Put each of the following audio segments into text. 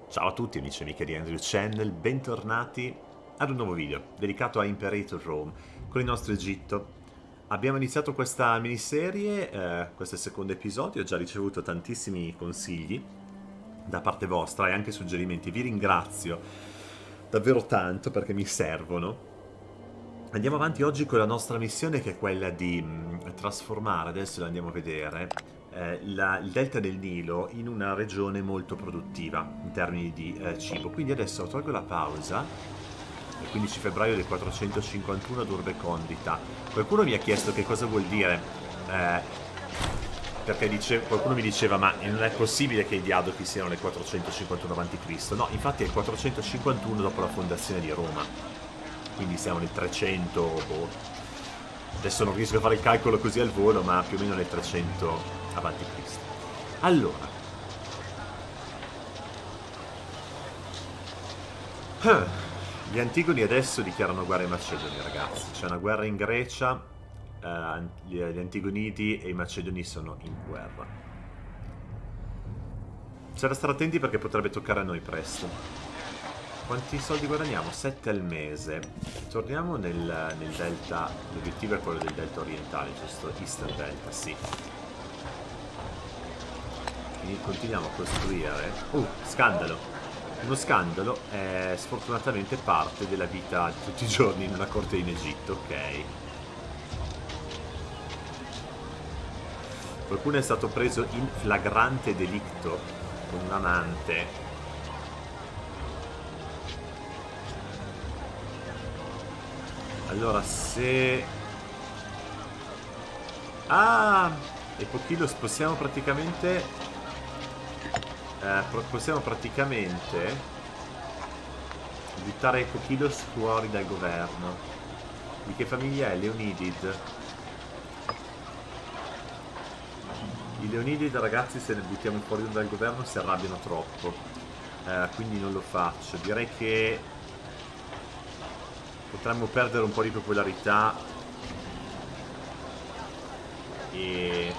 Ciao a tutti amici e amiche di Andrew Channel, bentornati ad un nuovo video dedicato a Imperator Rome con il nostro Egitto. Abbiamo iniziato questa miniserie, questo è il secondo episodio, ho già ricevuto tantissimi consigli da parte vostra e anche suggerimenti, vi ringrazio davvero tanto perché mi servono. Andiamo avanti oggi con la nostra missione che è quella di trasformare, adesso lo andiamo a vedere, il delta del Nilo in una regione molto produttiva in termini di cibo. Quindi adesso tolgo la pausa, il 15 febbraio del 451 ad Urbe Condita. Qualcuno mi ha chiesto che cosa vuol dire, perché qualcuno mi diceva ma non è possibile che i Diadochi siano nel 451 a.C. No, infatti è il 451 dopo la fondazione di Roma. Quindi siamo nel 300, boh. Adesso non riesco a fare il calcolo così al volo, ma più o meno nel 300 avanti Cristo. Allora. Gli Antigoni adesso dichiarano guerra ai Macedoni, ragazzi. C'è una guerra in Grecia, gli Antigonidi e i Macedoni sono in guerra. C'è da stare attenti perché potrebbe toccare a noi presto. Quanti soldi guadagniamo? 7 al mese. Torniamo nel delta. L'obiettivo è quello del delta orientale, giusto? Eastern Delta, sì. Quindi continuiamo a costruire. Scandalo! Uno scandalo è sfortunatamente parte della vita di tutti i giorni in una corte in Egitto, ok. Qualcuno è stato preso in flagrante delicto con un amante. Allora, se... E Pochilos possiamo praticamente... possiamo praticamente... buttare Pochilos fuori dal governo. Di che famiglia è? Leonidid. I Leonidid, ragazzi, se ne buttiamo fuori dal governo si arrabbiano troppo. Quindi non lo faccio. Direi che... potremmo perdere un po' di popolarità e...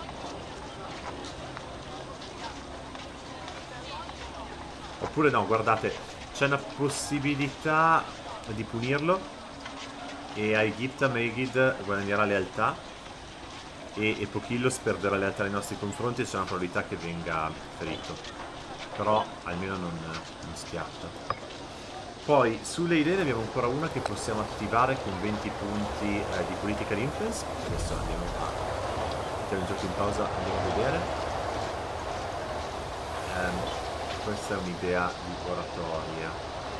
oppure no, guardate, c'è una possibilità di punirlo e Aegypta Megid guadagnerà lealtà e Pochillos perderà lealtà nei nostri confronti e c'è una probabilità che venga ferito. Però almeno non schiatta. Poi sulle idee ne abbiamo ancora una che possiamo attivare con 20 punti di political influence. Adesso andiamo a mettere il gioco in pausa, andiamo a vedere. Questa è un'idea di oratoria.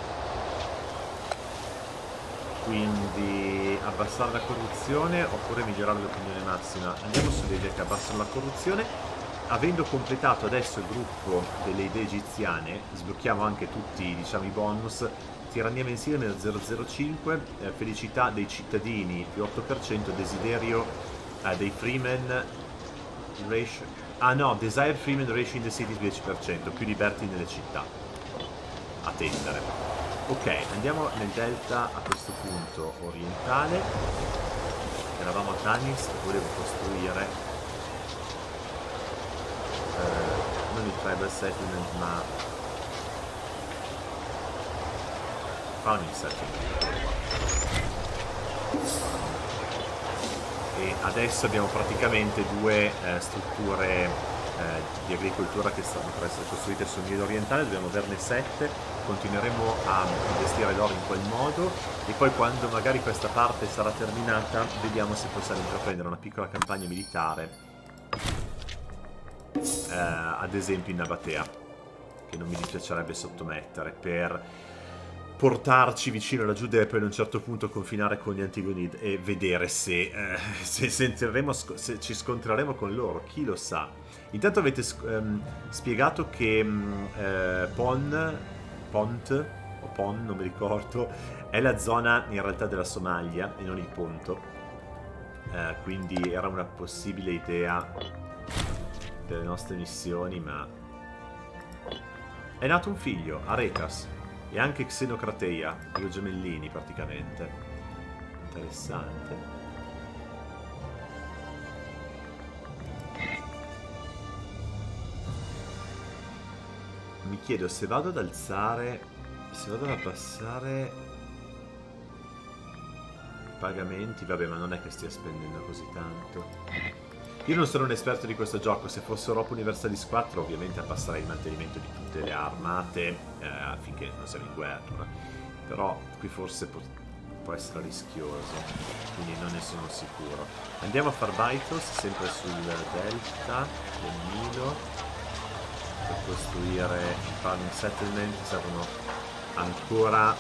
Quindi abbassare la corruzione oppure migliorare l'opinione massima. Andiamo sulle idee che abbassano la corruzione. Avendo completato adesso il gruppo delle idee egiziane, sblocchiamo anche tutti, diciamo, i bonus. Tirannia mensile nel 005, felicità dei cittadini più 8%, desiderio dei freemen ratio, desired freemen ratio in the cities 10%, più liberty nelle città. Attendere. Ok, andiamo nel delta a questo punto orientale. Eravamo a Tanis e volevo costruire non il tribal settlement ma farming settlement. E adesso abbiamo praticamente due strutture di agricoltura che stanno per essere costruite sul Nilo orientale, dobbiamo averne 7, continueremo a investire l'oro in quel modo e poi quando magari questa parte sarà terminata vediamo se possiamo intraprendere una piccola campagna militare, ad esempio in Nabatea, che non mi dispiacerebbe sottomettere, per portarci vicino alla Giudea e poi ad un certo punto confinare con gli Antigonidi e vedere se ci scontreremo con loro, chi lo sa. Intanto avete spiegato che Pont, o Pon, non mi ricordo, è la zona in realtà della Somalia e non il Ponto. Quindi era una possibile idea delle nostre missioni, ma... È nato un figlio, Aretas. E anche Xenocrateia, due gemellini praticamente. Interessante. Mi chiedo se vado ad alzare, se vado ad abbassare i pagamenti, vabbè, ma non è che stia spendendo così tanto. Io non sono un esperto di questo gioco, se fosse Europa Universalis 4 ovviamente abbasserei il mantenimento di tutte le armate affinché non siamo in guerra, però qui forse può essere rischioso, quindi non ne sono sicuro. Andiamo a far Baitos, sempre sul delta del Nilo, per costruire, fare un settlement. Servono ancora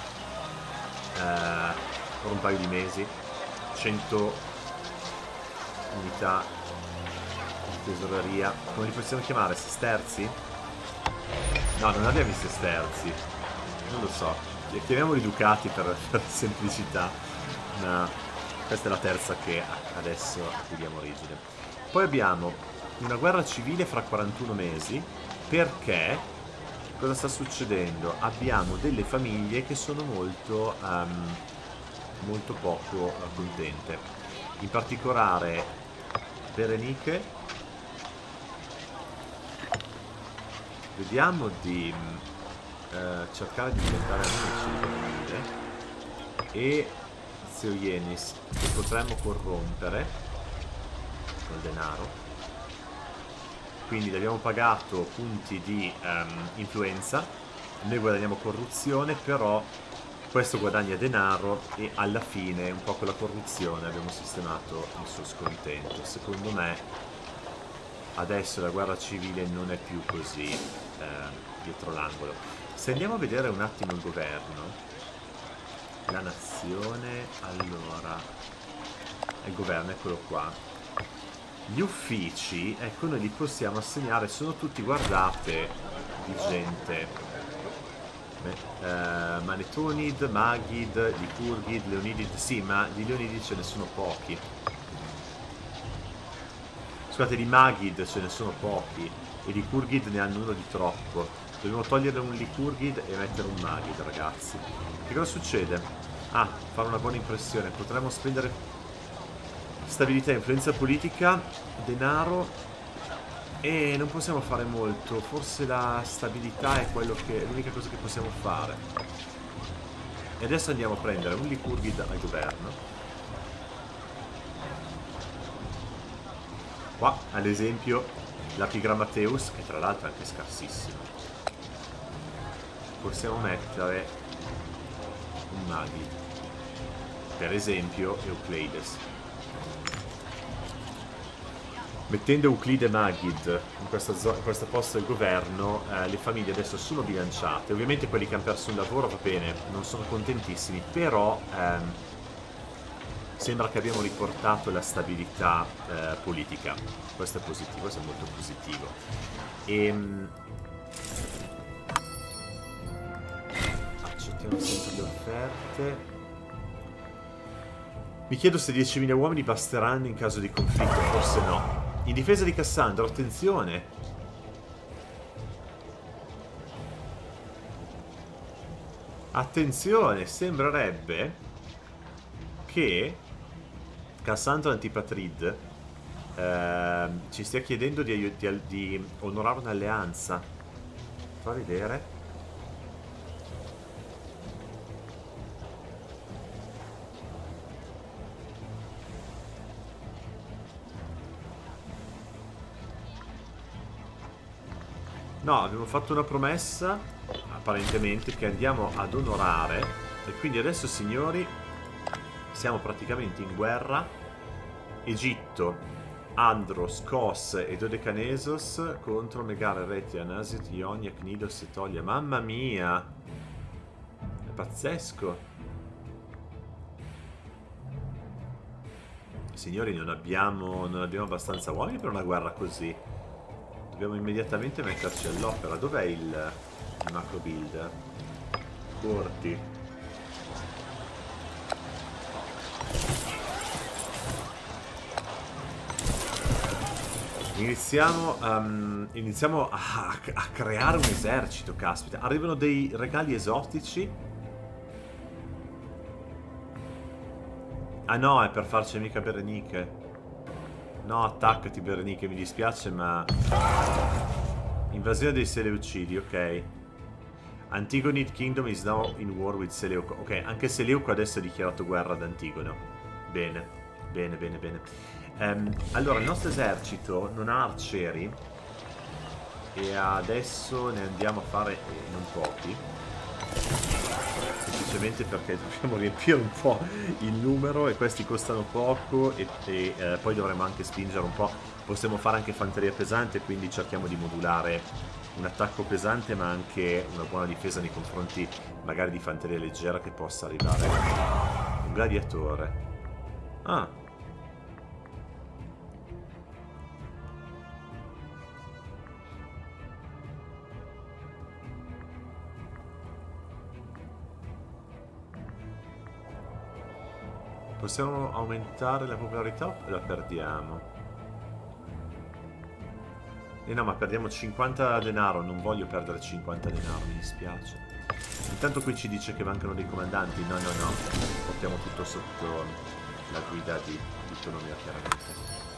per un paio di mesi 100 unità di tesoreria. Come li possiamo chiamare? Sesterzi? No, non abbiamo i sesterzi, non lo so, chiamiamoli ducati per semplicità. Ma questa è la terza che adesso a cui diamo origine. Poi abbiamo una guerra civile fra 41 mesi, perché cosa sta succedendo? Abbiamo delle famiglie che sono molto molto poco contente, in particolare Berenice. Vediamo di cercare di diventare amici di Berenice e Zio Ienis, che potremmo corrompere col denaro. Quindi gli abbiamo pagato punti di influenza, noi guadagniamo corruzione, però questo guadagna denaro e alla fine, un po' con la corruzione, abbiamo sistemato il suo scontento. Secondo me adesso la guerra civile non è più così dietro l'angolo. Se andiamo a vedere un attimo il governo, la nazione, allora, il governo, eccolo qua. Gli uffici, ecco, noi li possiamo assegnare, sono tutti, guardate, di gente. Manetonid, Magid, Lycurgid, Leonidid, sì, ma di Leonidid ce ne sono pochi. Scusate, di Magid ce ne sono pochi e di Lycurgid ne hanno uno di troppo. Dobbiamo togliere un Lycurgid e mettere un Magid, ragazzi. Che cosa succede? Ah, fare una buona impressione. Potremmo spendere stabilità, influenza politica, denaro, e non possiamo fare molto. Forse la stabilità è l'unica cosa che possiamo fare. E adesso andiamo a prendere un Lycurgid al governo. Qua, ad esempio, l'Apigrammateus, che tra l'altro è anche scarsissimo. Possiamo mettere un Magid, per esempio Euclides. Mettendo Euclide e Magid in questo posto del governo, le famiglie adesso sono bilanciate. Ovviamente quelli che hanno perso un lavoro, va bene, non sono contentissimi, però sembra che abbiamo riportato la stabilità politica. Questo è positivo, questo è molto positivo. Accettiamo sempre le offerte. Mi chiedo se 10.000 uomini basteranno in caso di conflitto, forse no. In difesa di Cassandro, attenzione! Attenzione, sembrerebbe che Cassandro Antipatrid ci stia chiedendo di onorare un'alleanza. Fa vedere. No, abbiamo fatto una promessa, apparentemente, che andiamo ad onorare. E quindi adesso, signori, siamo praticamente in guerra. Egitto, Andros, Kos e Dodecanesos contro Megara, Retia, Nasit, Ionia, Cnidos e Tolia. Mamma mia! È pazzesco! Signori, non abbiamo abbastanza uomini per una guerra così. Dobbiamo immediatamente metterci all'opera. Dov'è il macro builder? Corti. Iniziamo a creare un esercito, caspita. Arrivano dei regali esotici. Ah no, è per farci mica Berenice. No, attaccati Berenice, mi dispiace, ma Invasione dei Seleucidi, ok. Antigonid Kingdom is now in war with Seleuco. Ok, anche Seleuco adesso ha dichiarato guerra ad Antigono. Bene, bene, bene, bene. Allora, il nostro esercito non ha arcieri e adesso ne andiamo a fare non pochi. Semplicemente perché dobbiamo riempire un po' il numero e questi costano poco e poi dovremo anche spingere un po'. Possiamo fare anche fanteria pesante, quindi cerchiamo di modulare un attacco pesante ma anche una buona difesa nei confronti magari di fanteria leggera che possa arrivare. Un gladiatore. Ah. Possiamo aumentare la popolarità o la perdiamo? No, ma perdiamo 50 denaro, non voglio perdere 50 denaro, mi dispiace. Intanto qui ci dice che mancano dei comandanti. No, no, no, portiamo tutto sotto la guida di autonomia, chiaramente.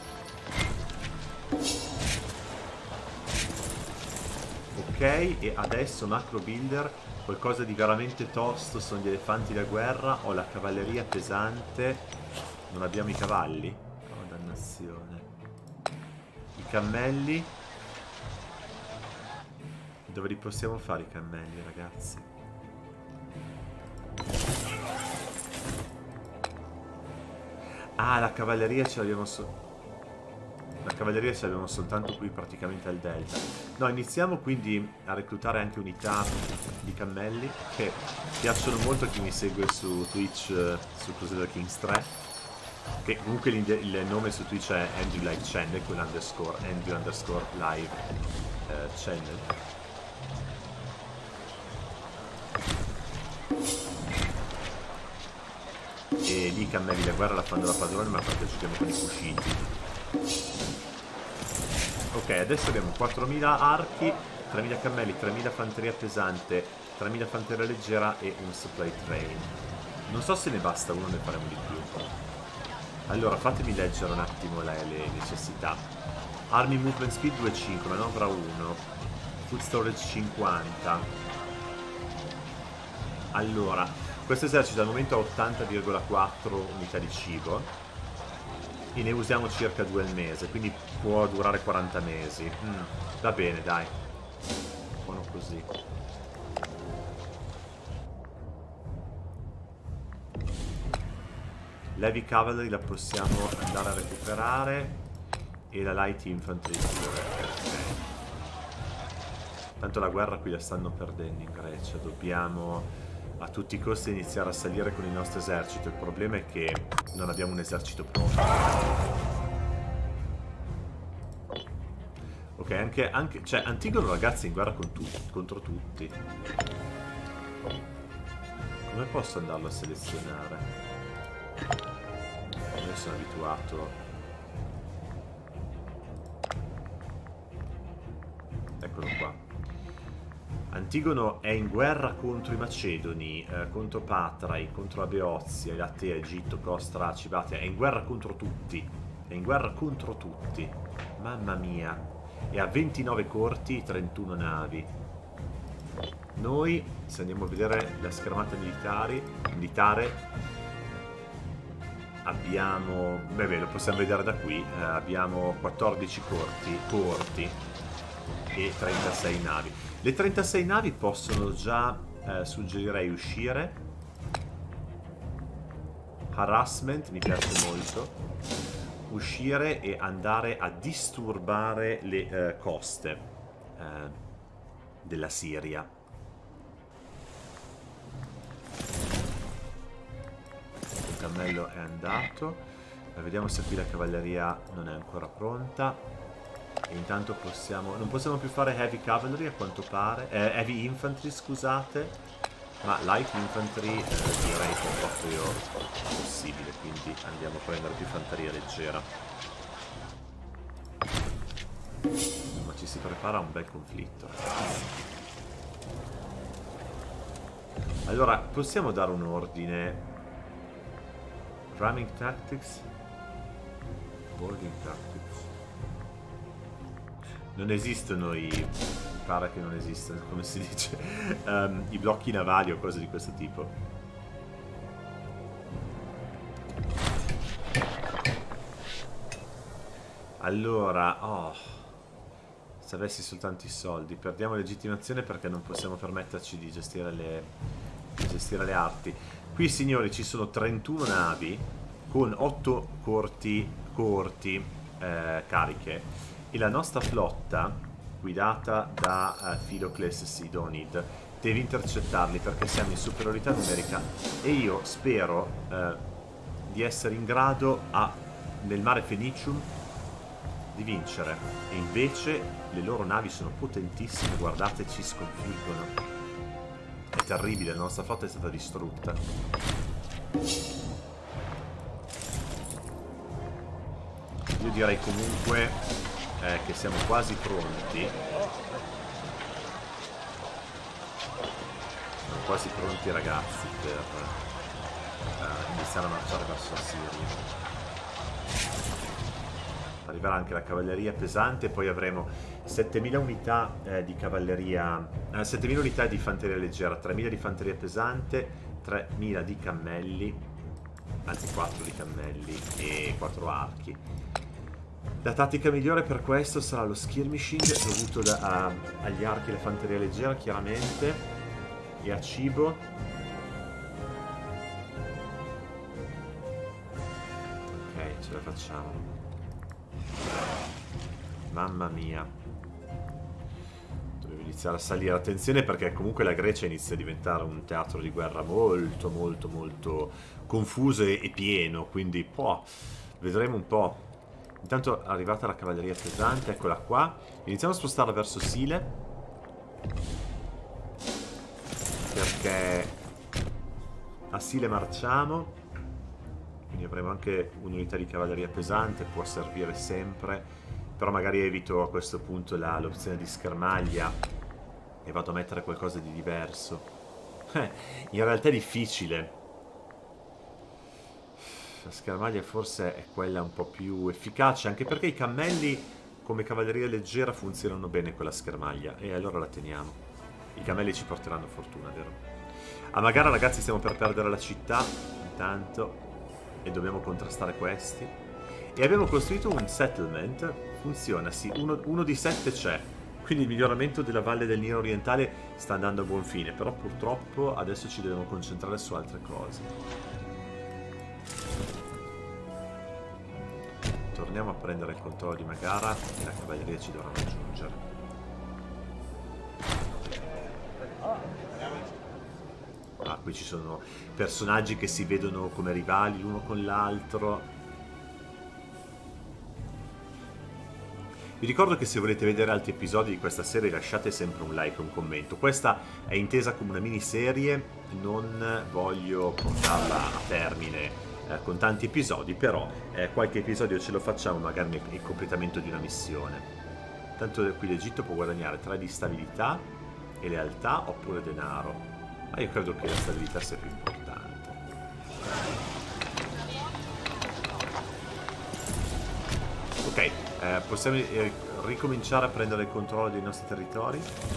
Ok, e adesso macro builder, qualcosa di veramente tosto, sono gli elefanti da guerra, ho la cavalleria pesante, non abbiamo i cavalli? Oh, dannazione. I cammelli. Dove li possiamo fare i cammelli, ragazzi? Ah, la cavalleria ce l'abbiamo la cavalleria ce l'abbiamo soltanto qui praticamente al delta. No, iniziamo quindi a reclutare anche unità di cammelli che piacciono molto a chi mi segue su Twitch, su Crusader Kings 3. Che comunque il nome su Twitch è Andrew Live Channel, con underscore Andrew underscore live channel. E lì i cammelli da guerra la fanno da padrone, ma perché giochiamo con i cusciti. Ok, adesso abbiamo 4.000 archi, 3.000 cammelli, 3.000 fanteria pesante, 3.000 fanteria leggera e un supply train. Non so se ne basta uno, ne faremo di più. Allora, fatemi leggere un attimo le necessità. Army movement speed 2,5, manovra 1, food storage 50. Allora, questo esercito al momento ha 80,4 unità di cibo e ne usiamo circa 2 al mese, quindi può durare 40 mesi. Va bene, dai. Buono così. L'heavy cavalry la possiamo andare a recuperare e la light infantry pure. Tanto la guerra qui la stanno perdendo in Grecia, dobbiamo a tutti i costi iniziare a salire con il nostro esercito. Il problema è che non abbiamo un esercito pronto. Ok, anche cioè Antigono, ragazzi, in guerra con contro tutti. Come posso andarlo a selezionare? Io sono abituato. Eccolo qua. Antigono è in guerra contro i Macedoni, contro Patrai, contro la Beozia, Elatea, Egitto, Costra, Cibatia. È in guerra contro tutti. È in guerra contro tutti. Mamma mia. E ha 29 corti, 31 navi. Noi, se andiamo a vedere la schermata militare, abbiamo... Beh, lo possiamo vedere da qui. Abbiamo 14 porti e 36 navi. Le 36 navi possono già, suggerirei, uscire. Harassment, mi piace molto. Uscire e andare a disturbare le coste della Siria. Il cammello è andato. Vediamo se qui la cavalleria non è ancora pronta. E intanto possiamo... non possiamo più fare heavy cavalry a quanto pare. Heavy infantry, scusate. Ma light infantry direi che è proprio possibile. Quindi andiamo a prendere più fanteria leggera. Ma ci si prepara a un bel conflitto. Allora, possiamo dare un ordine. Ramming tactics. Boarding tactics. Non esistono i... pare che non esistano, come si dice, i blocchi navali o cose di questo tipo. Allora, oh, se avessi soltanto i soldi. Perdiamo legittimazione perché non possiamo permetterci di gestire le arti. Qui, signori, ci sono 31 navi con 8 coorti cariche, e la nostra flotta, guidata da Philocles Sidonid, deve intercettarli perché siamo in superiorità numerica, e io spero di essere in grado nel mare Fenicium di vincere. E invece le loro navi sono potentissime, guardate, ci sconfiggono. È terribile, la nostra flotta è stata distrutta. Io direi comunque che siamo quasi pronti. Siamo quasi pronti, ragazzi, per iniziare a marciare verso la Siria. Arriverà anche la cavalleria pesante, poi avremo 7000 unità di cavalleria, 7000 unità di fanteria leggera, 3000 di fanteria pesante, 3000 di cammelli, anzi 4 di cammelli e 4 archi. La tattica migliore per questo sarà lo skirmishing, dovuto agli archi e alla fanteria leggera, chiaramente, e a cibo. Ok, ce la facciamo. Mamma mia. Dovevo iniziare a salire. Attenzione, perché comunque la Grecia inizia a diventare un teatro di guerra molto molto molto confuso e pieno, quindi vedremo un po'. Intanto è arrivata la cavalleria pesante, eccola qua. Iniziamo a spostarla verso Sile, perché a Sile marciamo, quindi avremo anche un'unità di cavalleria pesante, può servire sempre. Però magari evito a questo punto l'opzione di schermaglia e vado a mettere qualcosa di diverso. In realtà è difficile. La schermaglia forse è quella un po' più efficace, anche perché i cammelli come cavalleria leggera funzionano bene con la schermaglia, e allora la teniamo. I cammelli ci porteranno fortuna, vero? A Magara, ragazzi, stiamo per perdere la città intanto, e dobbiamo contrastare questi. E abbiamo costruito un settlement. Funziona, sì, uno di 7 c'è. Quindi il miglioramento della valle del Nilo orientale sta andando a buon fine. Però purtroppo adesso ci dobbiamo concentrare su altre cose. Torniamo a prendere il controllo di Magara e la cavalleria ci dovrà raggiungere. Ah, qui ci sono personaggi che si vedono come rivali l'uno con l'altro. Vi ricordo che se volete vedere altri episodi di questa serie lasciate sempre un like e un commento. Questa è intesa come una miniserie, non voglio portarla a termine con tanti episodi, però qualche episodio ce lo facciamo magari nel completamento di una missione. Tanto qui l'Egitto può guadagnare 3 di stabilità e lealtà oppure denaro, ma io credo che la stabilità sia più importante. Ok, possiamo ricominciare a prendere il controllo dei nostri territori.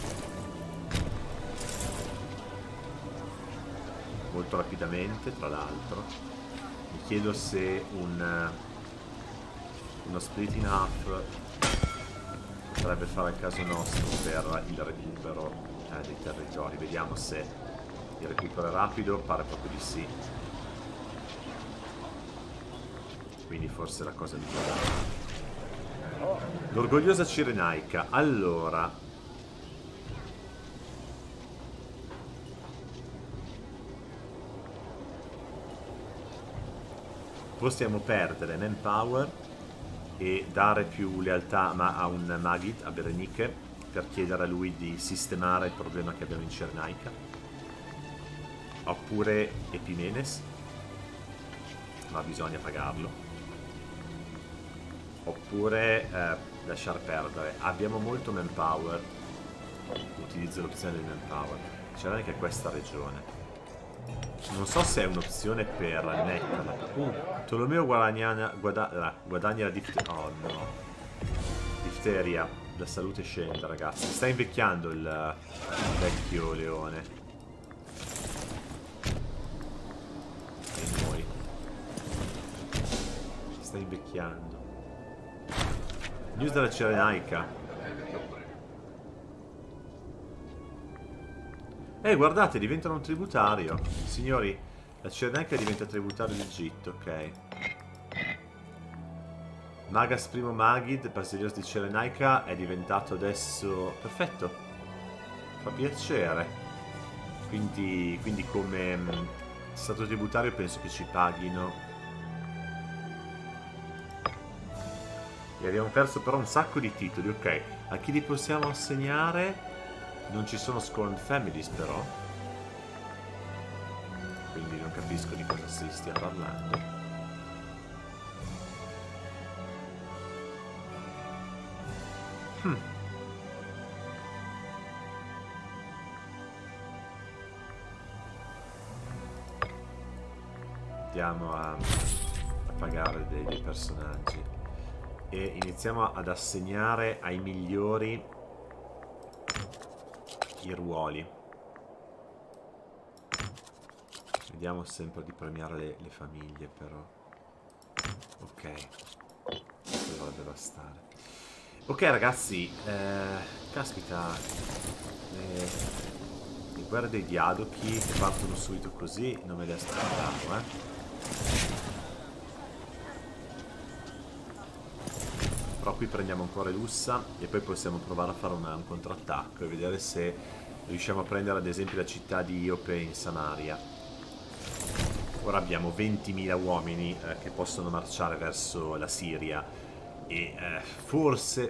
Molto rapidamente, tra l'altro. Mi chiedo se uno split in half potrebbe fare il caso nostro per il recupero dei territori. Vediamo se il recupero è rapido, pare proprio di sì. Quindi forse la cosa migliore. L'orgogliosa Cirenaica. Allora, possiamo perdere manpower e dare più lealtà a un Maghid, a Berenike, per chiedere a lui di sistemare il problema che abbiamo in Cirenaica. Oppure Epimenes, ma bisogna pagarlo. Oppure lasciar perdere. Abbiamo molto manpower, utilizzo l'opzione del manpower. C'è anche questa regione. Non so se è un'opzione per metterla. Tolomeo guadagna la difteria. Oh no, difteria. la salute scende, ragazzi. Sta invecchiando il vecchio leone. E noi. Sta invecchiando. News della Cirenaica. Guardate, diventano un tributario. Signori, la Cirenaica diventa tributario d'Egitto, ok. Magas I Magid, Basilios di Cirenaica, è diventato adesso... Perfetto. Fa piacere. Quindi come stato tributario penso che ci paghino. E abbiamo perso però un sacco di titoli, ok. A chi li possiamo assegnare? Non ci sono Scorned Families però. Quindi non capisco di cosa si stia parlando. Andiamo a pagare dei personaggi. E iniziamo ad assegnare ai migliori i ruoli. Vediamo sempre di premiare le famiglie però. Ok, dovrebbe bastare. Ok ragazzi, caspita, le guerre dei diadochi che partono subito così non me le aspettavo, Però qui prendiamo ancora Lussa e poi possiamo provare a fare un contrattacco e vedere se riusciamo a prendere ad esempio la città di Iope in Samaria. Ora abbiamo 20.000 uomini che possono marciare verso la Siria e forse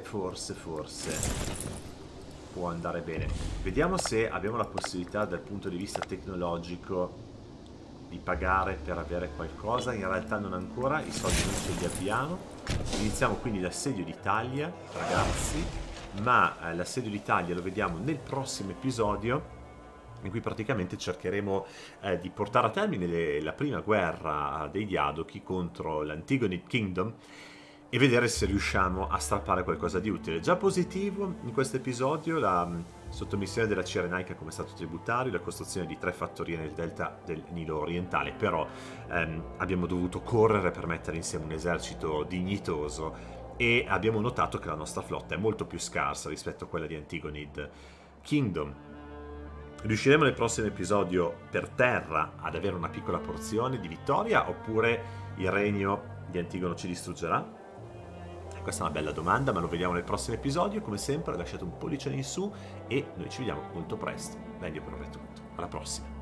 può andare bene. Vediamo se abbiamo la possibilità dal punto di vista tecnologico di pagare per avere qualcosa. In realtà non ancora, i soldi non ce li abbiamo. Iniziamo quindi l'assedio d'Italia, ragazzi, ma l'assedio d'Italia lo vediamo nel prossimo episodio, in cui praticamente cercheremo di portare a termine la prima guerra dei Diadochi contro l'Antigonid Kingdom e vedere se riusciamo a strappare qualcosa di utile. Già positivo in questo episodio la sottomissione della Cirenaica come stato tributario, la costruzione di 3 fattorie nel delta del Nilo orientale, però abbiamo dovuto correre per mettere insieme un esercito dignitoso e abbiamo notato che la nostra flotta è molto più scarsa rispetto a quella di Antigonid Kingdom. Riusciremo nel prossimo episodio per terra ad avere una piccola porzione di vittoria oppure il regno di Antigono ci distruggerà? Questa è una bella domanda, ma lo vediamo nel prossimo episodio. Come sempre lasciate un pollice in su e noi ci vediamo molto presto. Meglio per ora è tutto. Alla prossima.